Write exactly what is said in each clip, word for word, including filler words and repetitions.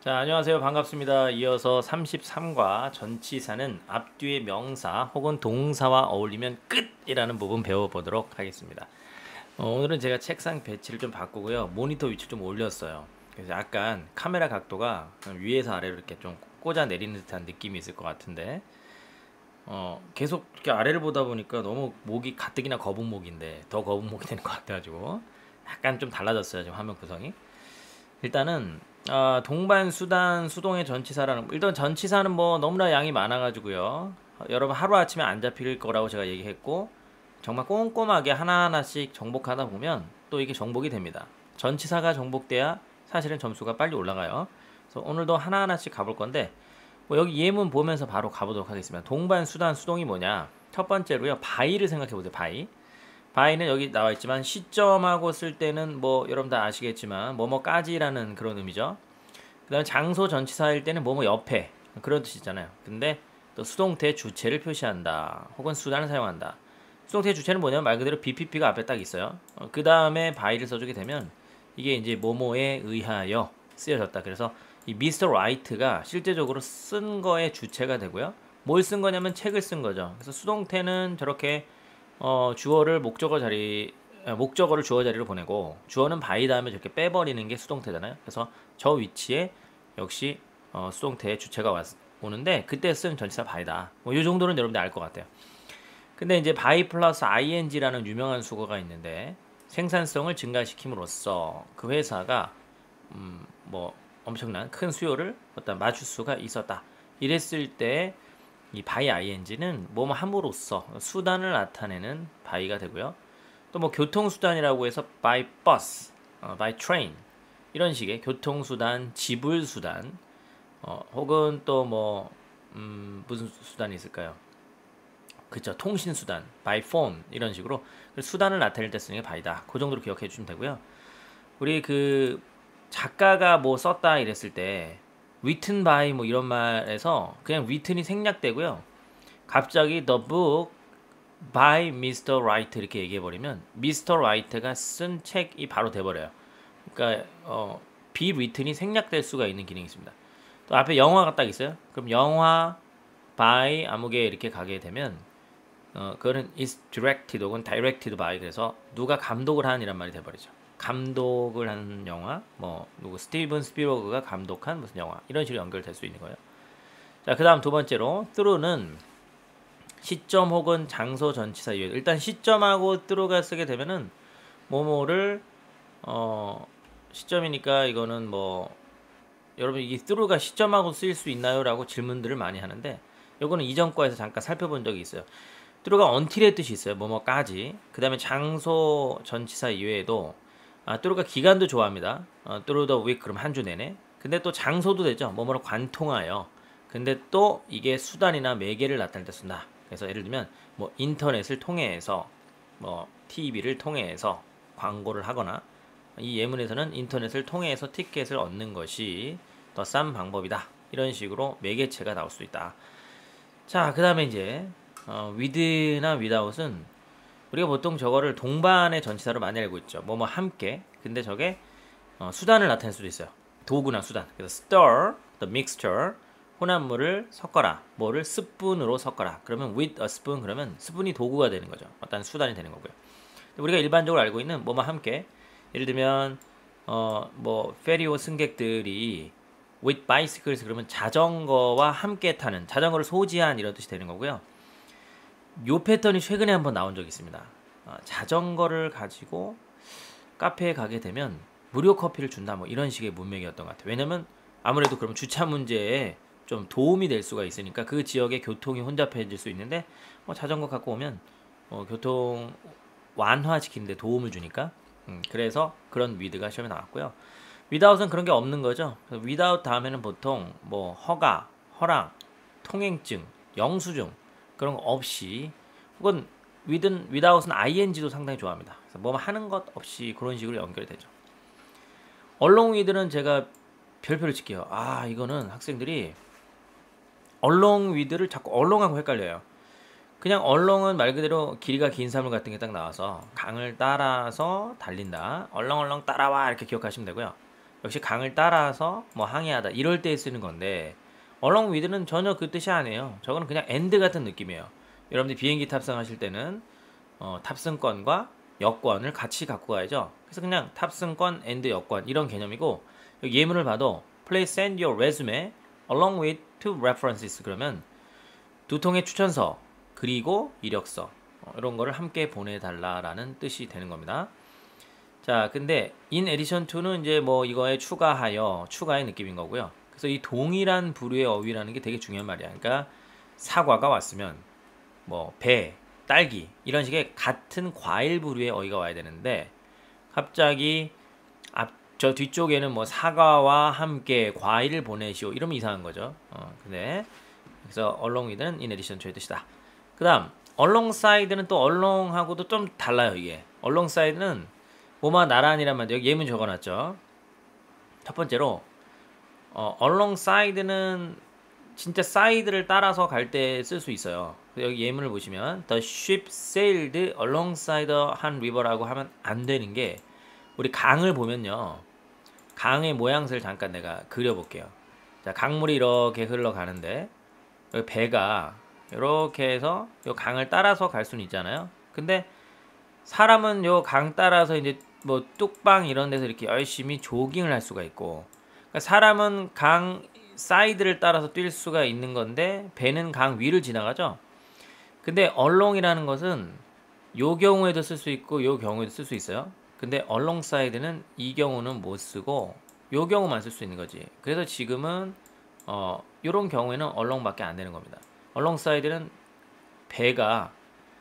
자, 안녕하세요. 반갑습니다. 이어서 삼십삼과 전치사는 앞뒤의 명사 혹은 동사와 어울리면 끝이라는 부분 배워보도록 하겠습니다. 어, 오늘은 제가 책상 배치를 좀 바꾸고요. 모니터 위치를 좀 올렸어요. 그래서 약간 카메라 각도가 위에서 아래로 이렇게 좀 꽂아 내리는 듯한 느낌이 있을 것 같은데 어, 계속 이렇게 아래를 보다 보니까 너무 목이 가뜩이나 거북목인데 더 거북목이 되는 것 같아가지고 약간 좀 달라졌어요. 지금 화면 구성이. 일단은 아, 동반, 수단, 수동의 전치사라는 일단 전치사는 뭐 너무나 양이 많아가지고요. 어, 여러분 하루아침에 안 잡힐 거라고 제가 얘기했고 정말 꼼꼼하게 하나하나씩 정복하다 보면 또 이게 정복이 됩니다. 전치사가 정복돼야 사실은 점수가 빨리 올라가요. 그래서 오늘도 하나하나씩 가볼 건데 뭐 여기 예문 보면서 바로 가보도록 하겠습니다. 동반, 수단, 수동이 뭐냐? 첫 번째로요. 바이를 생각해 보세요. 바이. 바이는 여기 나와 있지만 시점하고 쓸 때는 뭐 여러분 다 아시겠지만 뭐뭐까지라는 그런 의미죠. 그다음에 장소 전치사일 때는 뭐뭐 옆에 그런 뜻이잖아요. 근데 또 수동태 주체를 표시한다. 혹은 수단을 사용한다. 수동태 주체는 뭐냐면 말 그대로 비피피가 앞에 딱 있어요. 어, 그 다음에 바이를 써주게 되면 이게 이제 뭐뭐에 의하여 쓰여졌다. 그래서 이 미스터 라이트가 실제적으로 쓴 거의 주체가 되고요. 뭘 쓴 거냐면 책을 쓴 거죠. 그래서 수동태는 저렇게 어, 주어를 목적어 자리 아, 목적어를 주어 자리로 보내고 주어는 바이 다음에 저렇게 빼버리는 게 수동태잖아요. 그래서 저 위치에 역시 어, 수동태의 주체가 왔, 오는데 그때 쓴 전치사 바이다. 뭐 이 정도는 여러분들 알 것 같아요. 근데 이제 바이 플러스 아이엔지라는 유명한 수거가 있는데 생산성을 증가시킴으로써 그 회사가 음, 뭐 엄청난 큰 수요를 어떤 맞출 수가 있었다. 이랬을 때 이 by ing는 뭐뭐 함으로써 수단을 나타내는 by가 되고요. 또 뭐 교통수단이라고 해서 by bus, 어, by train 이런 식의 교통수단, 지불수단 어, 혹은 또 뭐 음, 무슨 수단이 있을까요? 그쵸, 통신수단, by phone 이런 식으로 수단을 나타낼 때 쓰는 게 by다. 그 정도로 기억해 주시면 되고요. 우리 그 작가가 뭐 썼다 이랬을 때 written by 뭐 이런 말에서 그냥 written이 생략되고요. 갑자기 the book by 미스터 Wright 이렇게 얘기해 버리면 미스터 Wright가 쓴 책이 바로 돼 버려요. 그러니까 어 be written이 생략될 수가 있는 기능이 있습니다. 또 앞에 영화가 딱 있어요. 그럼 영화 by 아무개 이렇게 가게 되면 어 그거는 is directed 혹은 directed by 그래서 누가 감독을 한 이란 말이 돼 버리죠. 감독을 한 영화, 뭐 누구 스티븐 스필버그가 감독한 무슨 영화 이런 식으로 연결될 수 있는 거예요. 자, 그다음 두 번째로 through는 시점 혹은 장소 전치사 이외 일단 시점하고 through가 쓰게 되면은 뭐뭐를 어 시점이니까 이거는 뭐 여러분 이 through가 시점하고 쓰일 수 있나요라고 질문들을 많이 하는데 요거는 이전 거에서 잠깐 살펴본 적이 있어요. through가 until의 뜻이 있어요. 뭐뭐까지. 그다음에 장소 전치사 이외에도 아, through가 기간도 좋아합니다. 어, through the week 그럼 한 주 내내. 근데 또 장소도 되죠. 뭐뭐로 관통하여. 근데 또 이게 수단이나 매개를 나타낼 때 쓴다. 그래서 예를 들면 뭐 인터넷을 통해서 뭐 티비를 통해서 광고를 하거나 이 예문에서는 인터넷을 통해서 티켓을 얻는 것이 더 싼 방법이다. 이런 식으로 매개체가 나올 수 있다. 자, 그 다음에 이제 어, with나 without은 우리가 보통 저거를 동반의 전치사로 많이 알고 있죠. 뭐뭐 함께. 근데 저게 어, 수단을 나타낼 수도 있어요. 도구나 수단. 그래서 stir the mixture 혼합물을 섞어라. 뭐를 스푼으로 섞어라. 그러면 with a spoon 그러면 스푼이 도구가 되는 거죠. 어떤 수단이 되는 거고요. 우리가 일반적으로 알고 있는 뭐뭐 함께. 예를 들면 어 뭐 페리오 승객들이 with bicycles 그러면 자전거와 함께 타는 자전거를 소지한 이런 뜻이 되는 거고요. 요 패턴이 최근에 한번 나온 적이 있습니다. 어, 자전거를 가지고 카페에 가게 되면 무료 커피를 준다 뭐 이런 식의 문맥이었던 것 같아요. 왜냐면 아무래도 그럼 주차 문제에 좀 도움이 될 수가 있으니까 그 지역의 교통이 혼잡해질 수 있는데 뭐 자전거 갖고 오면 어, 교통 완화시키는데 도움을 주니까 음, 그래서 그런 with가 시험에 나왔고요. without은 그런 게 없는 거죠. without 다음에는 보통 뭐 허가, 허락, 통행증, 영수증 그런 거 없이 혹은 with은 without은 ing도 상당히 좋아합니다. 그래서 뭐 하는 것 없이 그런 식으로 연결이 되죠. along with는 제가 별표를 칠게요. 아 이거는 학생들이 along with를 자꾸 along하고 헷갈려요. 그냥 along은 말 그대로 길이가 긴 사물 같은 게 딱 나와서 강을 따라서 달린다. 얼렁얼렁 따라와 이렇게 기억하시면 되고요. 역시 강을 따라서 뭐 항해하다 이럴 때 쓰는 건데 along with는 전혀 그 뜻이 아니에요. 저거는 그냥 and 같은 느낌이에요. 여러분들 비행기 탑승하실 때는 어, 탑승권과 여권을 같이 갖고 가야죠. 그래서 그냥 탑승권 and 여권 이런 개념이고 여기 예문을 봐도 please send your resume along with two references 그러면 두 통의 추천서 그리고 이력서 어, 이런 거를 함께 보내달라라는 뜻이 되는 겁니다. 자, 근데 in addition to는 이제 뭐 이거에 추가하여 추가의 느낌인 거고요. 그래서 이 동일한 부류의 어휘라는 게 되게 중요한 말이야. 그러니까 사과가 왔으면 뭐 배, 딸기 이런 식의 같은 과일 부류의 어휘가 와야 되는데 갑자기 앞 저 뒤쪽에는 뭐 사과와 함께 과일을 보내시오 이러면 이상한 거죠. 어, 근데 그래서 along with는 in addition to의 뜻이다. 그다음 alongside는 또 along하고도 좀 달라요. 이게 alongside는 뭐마 나란히란 말이죠. 여기 예문 적어놨죠. 첫 번째로 어, alongside는 진짜 사이드를 따라서 갈 때 쓸 수 있어요. 여기 예문을 보시면 the ship sailed alongside 한 river라고 하면 안 되는 게 우리 강을 보면요. 강의 모양새를 잠깐 내가 그려볼게요. 자, 강물이 이렇게 흘러가는데 여기 배가 이렇게 해서 이 강을 따라서 갈 수는 있잖아요. 근데 사람은 요 강 따라서 이제 뭐 뚝방 이런 데서 이렇게 열심히 조깅을 할 수가 있고 그러니까 사람은 강 사이드를 따라서 뛸 수가 있는 건데 배는 강 위를 지나가죠. 근데 along이라는 것은 요 경우에도 쓸 수 있고 요 경우에도 쓸 수 있어요. 근데 alongside는 이 경우는 못 쓰고 요 경우만 쓸 수 있는 거지. 그래서 지금은 어 요런 경우에는 along밖에 안 되는 겁니다. alongside는 배가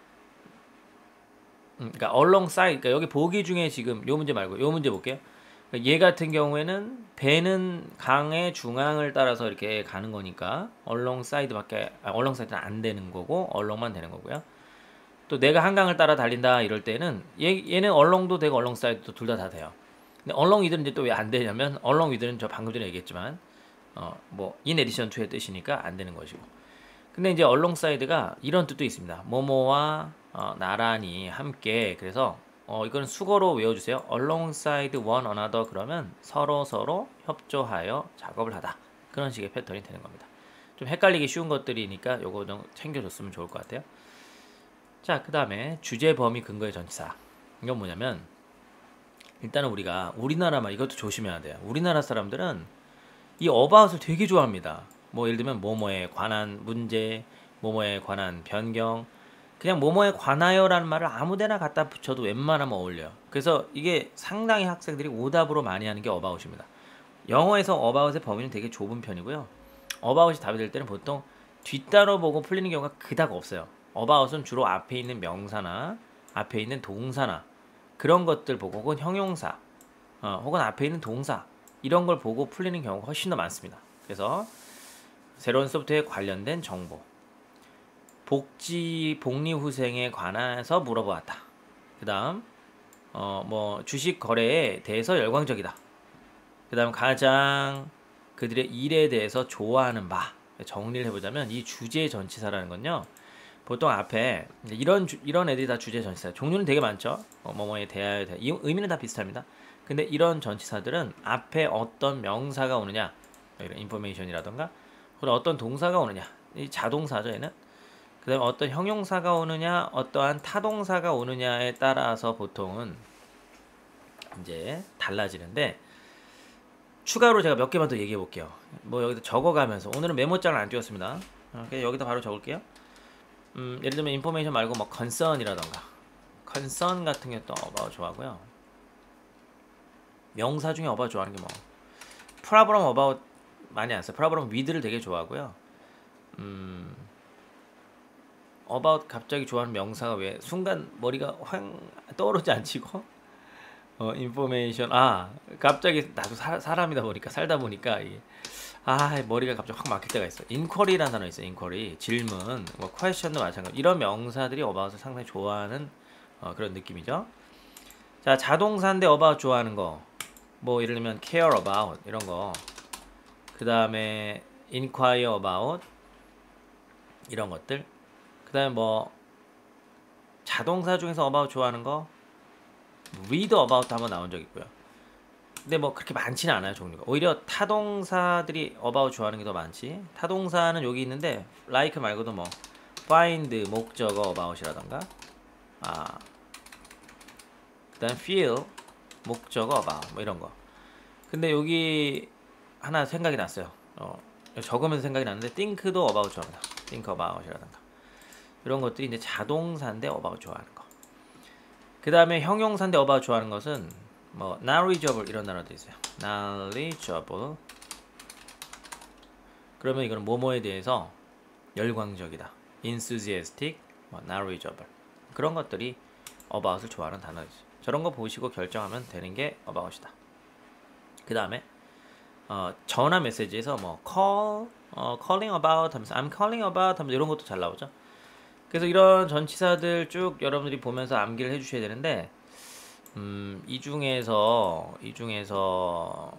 음, 그러니까 alongside 그러니까 여기 보기 중에 지금 요 문제 말고 요 문제 볼게요. 얘 같은 경우에는 배는 강의 중앙을 따라서 이렇게 가는 거니까 alongside밖에 아, alongside는 안 되는 거고 along만 되는 거고요. 또 내가 한강을 따라 달린다 이럴 때는 얘, 얘는 along도 되고 alongside도 둘 다 다 돼요. 근데 along with는 이제 또 왜 안 되냐면 along with는 저 방금 전에 얘기했지만 어, 뭐 in addition to의 뜻이니까 안 되는 것이고. 근데 이제 alongside가 이런 뜻도 있습니다. 뭐뭐와 어, 나란히 함께 그래서 어, 이거는 수거로 외워주세요. alongside one another 그러면 서로 서로 협조하여 작업을 하다 그런 식의 패턴이 되는 겁니다. 좀 헷갈리기 쉬운 것들이니까 요거 좀 챙겨줬으면 좋을 것 같아요. 자, 그 다음에 주제, 범위, 근거의 전치사. 이건 뭐냐면 일단은 우리가 우리나라만 이것도 조심해야 돼요. 우리나라 사람들은 이 about을 되게 좋아합니다. 뭐 예를 들면 뭐뭐에 관한 문제, 뭐뭐에 관한 변경, 그냥 뭐뭐에 관하여라는 말을 아무데나 갖다 붙여도 웬만하면 어울려요. 그래서 이게 상당히 학생들이 오답으로 많이 하는 게 about입니다. 영어에서 about의 범위는 되게 좁은 편이고요. about이 답이 될 때는 보통 뒷단어 보고 풀리는 경우가 그닥 없어요. about은 주로 앞에 있는 명사나 앞에 있는 동사나 그런 것들 보고 혹은 형용사 어, 혹은 앞에 있는 동사 이런 걸 보고 풀리는 경우가 훨씬 더 많습니다. 그래서 새로운 소프트웨어에 관련된 정보 복지 복리후생에 관해서 물어보았다. 그 다음 어, 뭐 주식 거래에 대해서 열광적이다. 그 다음 가장 그들의 일에 대해서 좋아하는 바 정리를 해보자면 이 주제 전치사라는 건요. 보통 앞에 이런 주, 이런 애들이 다 주제 전치사. 종류는 되게 많죠. 어, 뭐뭐에 대하여 대 이 의미는 다 비슷합니다. 근데 이런 전치사들은 앞에 어떤 명사가 오느냐, 이런 인포메이션이라던가, 혹은 어떤 동사가 오느냐, 이 자동사죠 얘는. 그다음에 어떤 형용사가 오느냐, 어떠한 타동사가 오느냐에 따라서 보통은 이제 달라지는데. 추가로 제가 몇 개만 더 얘기해 볼게요. 뭐 여기다 적어가면서 오늘은 메모장을 안 띄웠습니다. 그냥 여기다 바로 적을게요. 음, 예를 들면 인포메이션 말고 뭐 concern이라던가 concern 같은 게 또 about 좋아하고요. 명사 중에 about 좋아하는 게 뭐 problem about 많이 안 써요. problem with를 되게 좋아하고요. 음, about 갑자기 좋아하는 명사가 왜 순간 머리가 확 떠오르지 않지고 어, 인포메이션 아 갑자기 나도 사, 사람이다 보니까 살다 보니까 이게 아 머리가 갑자기 확 막힐 때가 있어. 인쿼리라는 단어 있어요. 인쿼리 질문 뭐 퀘스천도 마찬가지. 이런 명사들이 about을 상당히 좋아하는 어, 그런 느낌이죠. 자 자동사인데 about 좋아하는 거 뭐 예를 들면 care about 이런 거. 그 다음에 inquire about 이런 것들. 그 다음에 뭐 자동사 중에서 about 좋아하는 거 read about 한번 나온 적 있고요. 근데 뭐 그렇게 많지는 않아요, 종류가. 오히려 타동사들이 about 좋아하는 게 더 많지. 타동사는 여기 있는데 like 말고도 뭐 find 목적어 about이라던가, 아 그다음 feel 목적어 about 뭐 이런 거. 근데 여기 하나 생각이 났어요. 어, 적으면서 생각이 났는데 think도 about 좋아한다. think about이라던가 이런 것들이 이제 자동사인데 about 좋아하는 거. 그 다음에 형용사인데 about 좋아하는 것은 뭐 knowledgeable 이런 단어도 있어요. knowledgeable. 그러면 이거는 뭐뭐에 대해서 열광적이다. enthusiastic, 뭐 knowledgeable. 그런 것들이 about을 좋아하는 단어이죠. 저런 거 보시고 결정하면 되는 게 about이다. 그 다음에 어, 전화 메시지에서 뭐 call, 어, calling about 하면서 I'm calling about 하면서 이런 것도 잘 나오죠. 그래서 이런 전치사들 쭉 여러분들이 보면서 암기를 해주셔야 되는데, 음, 이 중에서 이 중에서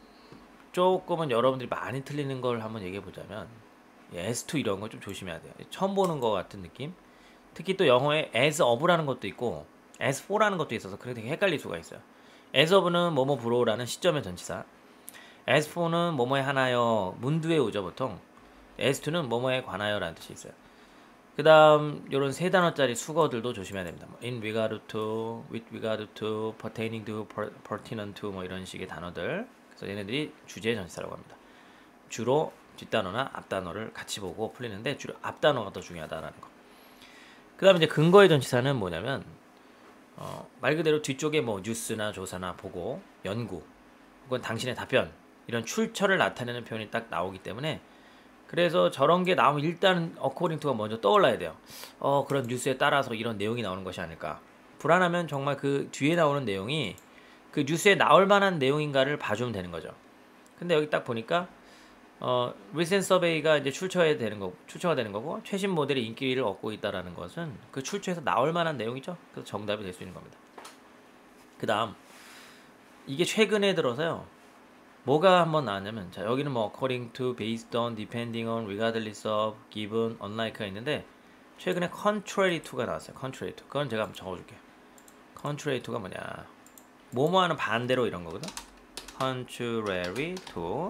조금은 여러분들이 많이 틀리는 걸 한번 얘기해 보자면 에스 투 이런 거 좀 조심해야 돼요. 처음 보는 거 같은 느낌. 특히 또 영어에 as of라는 것도 있고 as for라는 것도 있어서 그게 되게 헷갈릴 수가 있어요. as of는 뭐뭐 부로라는 시점의 전치사, as for는 뭐뭐에 한하여 문두에 오죠 보통. as 투는 뭐뭐에 관하여라는 뜻이 있어요. 그 다음 요런 세 단어짜리 수거들도 조심해야 됩니다. in regard to, with regard to, pertaining to, pertinent to 뭐 이런 식의 단어들. 그래서 얘네들이 주제의 전치사라고 합니다. 주로 뒷단어나 앞단어를 같이 보고 풀리는데 주로 앞단어가 더 중요하다라는 거. 그 다음에 이제 근거의 전치사는 뭐냐면 어, 말 그대로 뒤쪽에 뭐 뉴스나 조사나 보고 연구 혹은 당신의 답변 이런 출처를 나타내는 표현이 딱 나오기 때문에, 그래서 저런 게 나오면 일단 according to가 먼저 떠올라야 돼요. 어 그런 뉴스에 따라서 이런 내용이 나오는 것이 아닐까. 불안하면 정말 그 뒤에 나오는 내용이 그 뉴스에 나올 만한 내용인가를 봐주면 되는 거죠. 근데 여기 딱 보니까 어 recent survey가 이제 출처에 되는 거, 출처가 되는 거고 최신 모델이 인기를 얻고 있다라는 것은 그 출처에서 나올 만한 내용이죠. 그래서 정답이 될 수 있는 겁니다. 그 다음 이게 최근에 들어서요. 뭐가 한번 나왔냐면, 자 여기는 뭐 according to, based on, depending on, regardless of, given, unlike가 있는데 최근에 contrary to가 나왔어요. contrary to. 그건 제가 한번 적어줄게요. contrary to가 뭐냐? 뭐뭐하는 반대로 이런 거거든. contrary to.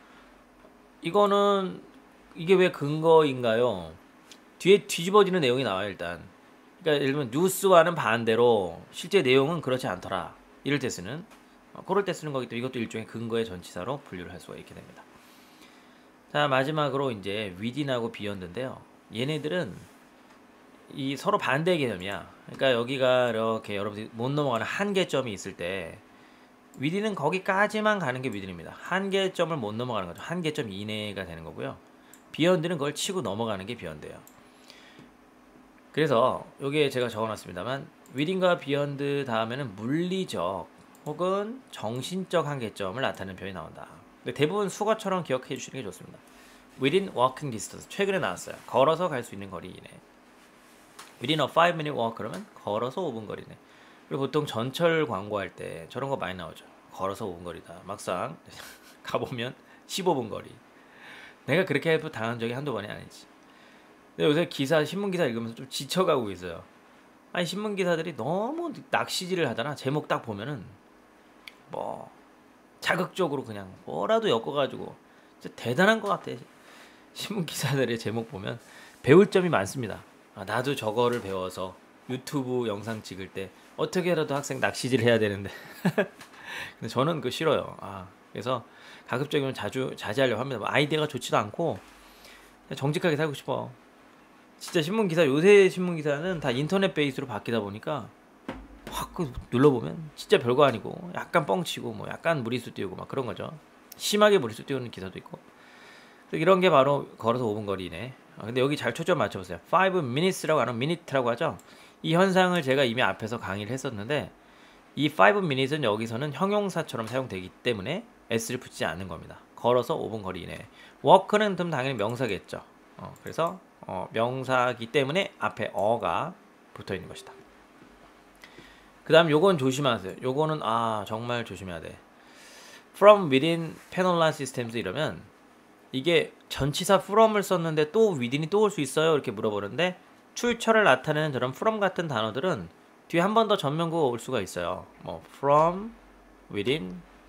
이거는 이게 왜 근거인가요? 뒤에 뒤집어지는 내용이 나와요 일단. 그러니까 예를 들면 뉴스와는 반대로 실제 내용은 그렇지 않더라. 이럴 때 쓰는. 어, 그럴 때 쓰는 거기 때문에 이것도 일종의 근거의 전치사로 분류를 할 수가 있게 됩니다. 자 마지막으로 이제 within하고 beyond인데요. 얘네들은 이 서로 반대 개념이야. 그러니까 여기가 이렇게 여러분들이 못 넘어가는 한계점이 있을 때 within은 거기까지만 가는 게 within입니다. 한계점을 못 넘어가는 거죠. 한계점 이내가 되는 거고요. beyond는 그걸 치고 넘어가는 게 beyond예요. 그래서 여기에 제가 적어놨습니다만 within과 beyond 다음에는 물리적 혹은 정신적 한계점을 나타내는 표현이 나온다. 근데 대부분 수거처럼 기억해 주시는 게 좋습니다. Within walking distance. 최근에 나왔어요. 걸어서 갈 수 있는 거리 이내. Within a five minute walk 그러면 걸어서 오 분 거리네. 그리고 보통 전철 광고할 때 저런 거 많이 나오죠. 걸어서 오 분 거리다. 막상 가보면 십오 분 거리. 내가 그렇게 해도 당한 적이 한두 번이 아니지. 근데 요새 기사, 신문 기사 읽으면서 좀 지쳐가고 있어요. 아니 신문 기사들이 너무 낚시질을 하잖아. 제목 딱 보면은 뭐 자극적으로 그냥 뭐라도 엮어가지고 진짜 대단한 것 같아. 신문 기사들의 제목 보면 배울 점이 많습니다. 아, 나도 저거를 배워서 유튜브 영상 찍을 때 어떻게라도 학생 낚시질 해야 되는데 근데 저는 그거 싫어요. 아, 그래서 가급적이면 자주 자제하려고 합니다. 뭐 아이디어가 좋지도 않고 그냥 정직하게 살고 싶어. 진짜 신문 기사, 요새 신문 기사는 다 인터넷 베이스로 바뀌다 보니까 확 눌러보면 진짜 별거 아니고 약간 뻥치고 뭐 약간 무리수 띄우고 막 그런 거죠. 심하게 무리수 띄우는 기사도 있고. 이런 게 바로 걸어서 오 분 거리네. 아, 근데 여기 잘 초점 맞춰보세요. five minutes라고 하는 minute라고 하죠. 이 현상을 제가 이미 앞에서 강의를 했었는데 이 five minutes는 여기서는 형용사처럼 사용되기 때문에 s를 붙이지 않는 겁니다. 걸어서 오 분 거리 이내. walk는 좀 당연히 명사겠죠. 어, 그래서 어, 명사기 때문에 앞에 어가 붙어 있는 것이다. 그 다음 요건 조심하세요. 요거는 아 정말 조심해야 돼. From within penalized systems 이러면 이게 전치사 from을 썼는데 또 within이 또 올 수 있어요? 이렇게 물어보는데 출처를 나타내는 저런 from 같은 단어들은 뒤에 한 번 더 전면구가 올 수가 있어요. 뭐 from within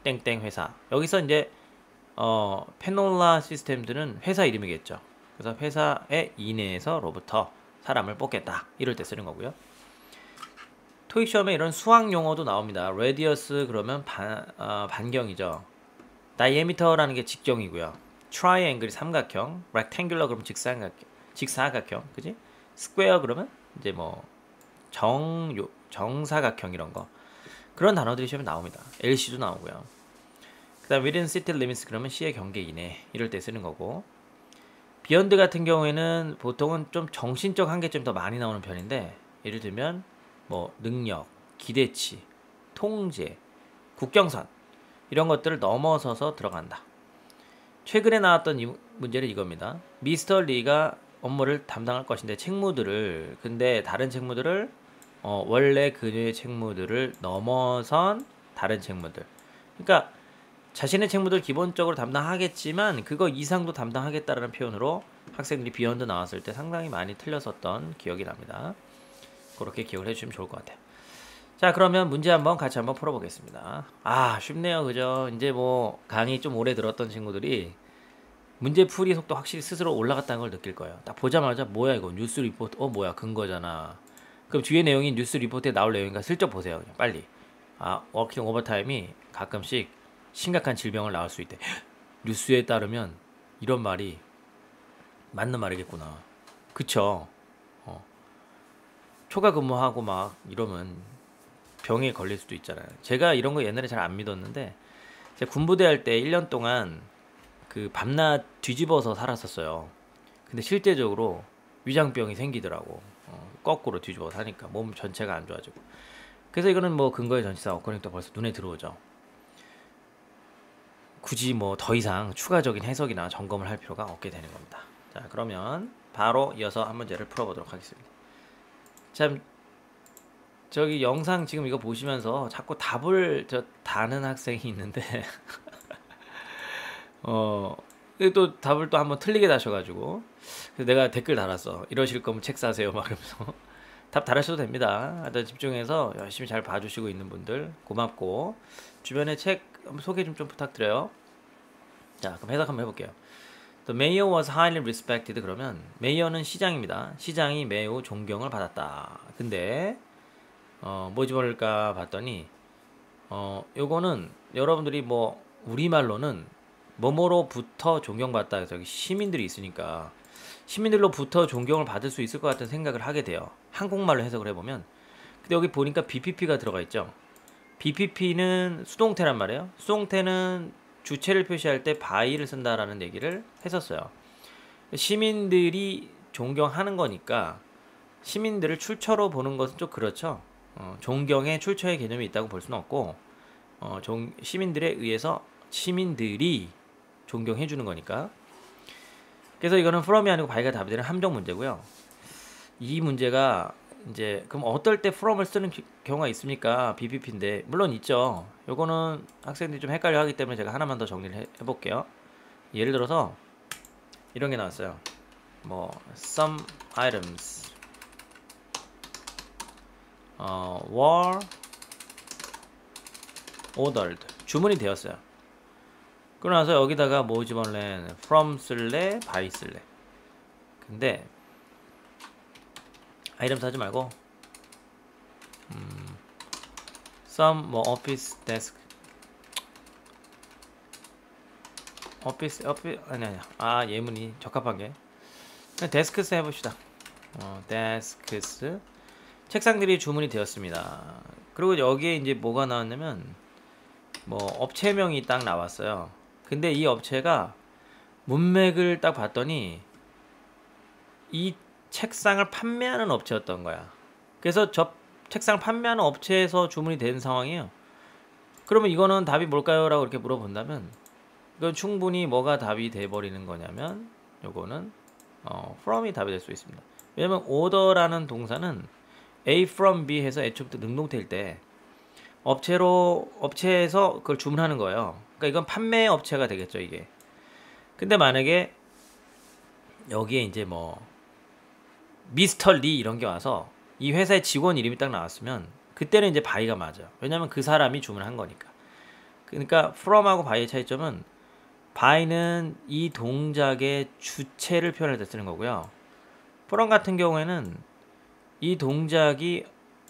땡땡 회사. 여기서 이제 어, 페놀라 시스템들은 회사 이름이겠죠. 그래서 회사의 이내에서로부터 사람을 뽑겠다. 이럴 때 쓰는 거고요. 토익 시험에 이런 수학 용어도 나옵니다. radius 그러면 반, 어, 반경이죠. diameter라는 게 직경이고요. triangle이 삼각형, rectangular 그러면 직사각형, 직사각형, 그지? square 그러면 이제 뭐 정, 요, 정사각형 이런 거. 그런 단어들이 시험에 나옵니다. 엘씨도 나오고요. 그 다음 within city limits 그러면 시의 경계 이내 이럴 때 쓰는 거고, beyond 같은 경우에는 보통은 좀 정신적 한계점이 더 많이 나오는 편인데, 예를 들면 뭐 능력, 기대치, 통제, 국경선 이런 것들을 넘어서서 들어간다. 최근에 나왔던 이 문제는 이겁니다. 미스터 리가 업무를 담당할 것인데 책무들을, 근데 다른 책무들을 어, 원래 그녀의 책무들을 넘어선 다른 책무들. 그러니까 자신의 책무들 기본적으로 담당하겠지만 그거 이상도 담당하겠다라는 표현으로 학생들이 비욘드 나왔을 때 상당히 많이 틀렸었던 기억이 납니다. 그렇게 기억을 해주시면 좋을 것 같아요. 자, 그러면 문제 한번 같이 한번 풀어보겠습니다. 아, 쉽네요, 그죠? 이제 뭐 강의 좀 오래 들었던 친구들이 문제 풀이 속도 확실히 스스로 올라갔다는 걸 느낄 거예요. 딱 보자마자 뭐야 이거 뉴스 리포트, 어 뭐야 근거잖아. 그럼 뒤에 내용이 뉴스 리포트에 나올 내용인가 슬쩍 보세요. 그냥 빨리. 아, 워킹 오버타임이 가끔씩 심각한 질병을 낳을 수 있대. 뉴스에 따르면 이런 말이 맞는 말이겠구나. 그쵸? 어. 초과 근무하고 막 이러면 병에 걸릴 수도 있잖아요. 제가 이런 거 옛날에 잘 안 믿었는데 제가 군부대 할 때 일 년 동안 그 밤낮 뒤집어서 살았었어요. 근데 실제적으로 위장병이 생기더라고. 어, 거꾸로 뒤집어 사니까 몸 전체가 안 좋아지고. 그래서 이거는 뭐 근거의 전치사 어커닝도 벌써 눈에 들어오죠. 굳이 뭐 더 이상 추가적인 해석이나 점검을 할 필요가 없게 되는 겁니다. 자, 그러면 바로 이어서 한 문제를 풀어보도록 하겠습니다. 참 저기 영상 지금 이거 보시면서 자꾸 답을 저 다는 학생이 있는데 어, 또 답을 또 한번 틀리게 다셔가지고 그래서 내가 댓글 달았어. 이러실 거면 책 사세요 막 이러면서. 답 달으셔도 됩니다. 하여튼 집중해서 열심히 잘 봐주시고 있는 분들 고맙고, 주변에 책 소개 좀, 좀 부탁드려요. 자, 그럼 해석 한번 해볼게요. The mayor was highly respected. 그러면 메이어는 시장입니다. 시장이 매우 존경을 받았다. 근데 어, 뭐 집어넣을까 봤더니 어, 요거는 여러분들이 뭐 우리말로는 뭐뭐로부터 존경받다. 저기 시민들이 있으니까 시민들로부터 존경을 받을 수 있을 것 같은 생각을 하게 돼요. 한국말로 해석을 해보면. 근데 여기 보니까 비피피가 들어가 있죠. 비피피는 수동태란 말이에요. 수동태는 주체를 표시할 때 by를 쓴다라는 얘기를 했었어요. 시민들이 존경하는 거니까 시민들을 출처로 보는 것은 좀 그렇죠. 어, 존경에 출처의 개념이 있다고 볼 수는 없고, 어, 종, 시민들에 의해서 시민들이 존경해 주는 거니까. 그래서 이거는 from이 아니고 by가 답이 되는 함정 문제고요. 이 문제가 이제 그럼 어떨 때 from을 쓰는 경우가 있습니까? 비피피인데 물론 있죠. 요거는 학생들이 좀 헷갈려 하기 때문에 제가 하나만 더 정리를 해, 해볼게요. 예를 들어서 이런 게 나왔어요. 뭐 some items 어, were ordered, 주문이 되었어요. 그러고 나서 여기다가 뭐 집어넣을래? from 쓸래? by 쓸래? 근데 아이템 사지 말고 음, some 뭐 office desk office office 아니 아니 아 예문이 적합한 게 그냥 desks 해봅시다. 어, desks 책상들이 주문이 되었습니다. 그리고 여기에 이제 뭐가 나왔냐면 뭐 업체명이 딱 나왔어요. 근데 이 업체가 문맥을 딱 봤더니 이 책상을 판매하는 업체였던 거야. 그래서 저 책상을 판매하는 업체에서 주문이 된 상황이에요. 그러면 이거는 답이 뭘까요? 라고 이렇게 물어본다면 이건 충분히 뭐가 답이 돼버리는 거냐면 요거는 어, from이 답이 될 수 있습니다. 왜냐면 order라는 동사는 A from B 해서 애초부터 능동태일 때 업체로 업체에서 그걸 주문하는 거예요. 그러니까 이건 판매 업체가 되겠죠, 이게. 근데 만약에 여기에 이제 뭐 미스터 리 이런 게 와서 이 회사의 직원 이름이 딱 나왔으면 그때는 이제 바이가 맞아요. 왜냐면 그 사람이 주문한 거니까. 그러니까 from하고 by의 차이점은 by는 이 동작의 주체를 표현할 때 쓰는 거고요. from 같은 경우에는 이 동작이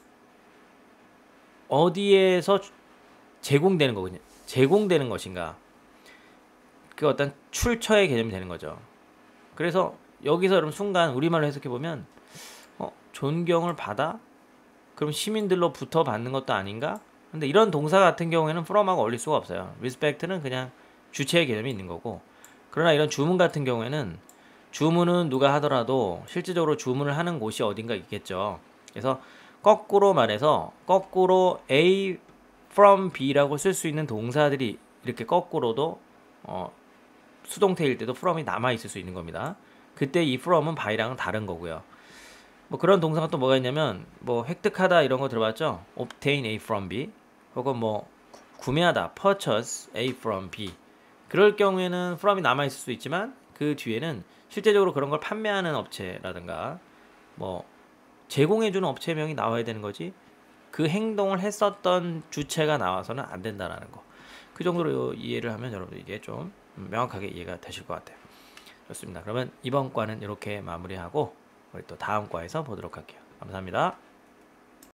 어디에서 제공되는 거거든요. 제공되는 것인가. 그 어떤 출처의 개념이 되는 거죠. 그래서 여기서 여러분 순간 우리말로 해석해 보면 어, 존경을 받아? 그럼 시민들로부터 받는 것도 아닌가? 근데 이런 동사 같은 경우에는 from하고 어울릴 수가 없어요. respect는 그냥 주체의 개념이 있는 거고, 그러나 이런 주문 같은 경우에는 주문은 누가 하더라도 실질적으로 주문을 하는 곳이 어딘가 있겠죠. 그래서 거꾸로 말해서 거꾸로 A from B라고 쓸 수 있는 동사들이 이렇게 거꾸로도 어, 수동태일 때도 from이 남아 있을 수 있는 겁니다. 그때 이 from은 by랑은 다른 거고요. 뭐 그런 동사가 또 뭐가 있냐면 뭐 획득하다 이런 거 들어봤죠? obtain A from B 혹은 뭐 구매하다 purchase A from B. 그럴 경우에는 from이 남아 있을 수 있지만 그 뒤에는 실제적으로 그런 걸 판매하는 업체라든가 뭐 제공해주는 업체명이 나와야 되는 거지, 그 행동을 했었던 주체가 나와서는 안 된다라는 거. 그 정도로 이해를 하면 여러분 이게 좀 명확하게 이해가 되실 것 같아요. 좋습니다. 그러면 이번 과는 이렇게 마무리하고 우리 또 다음 과에서 보도록 할게요. 감사합니다.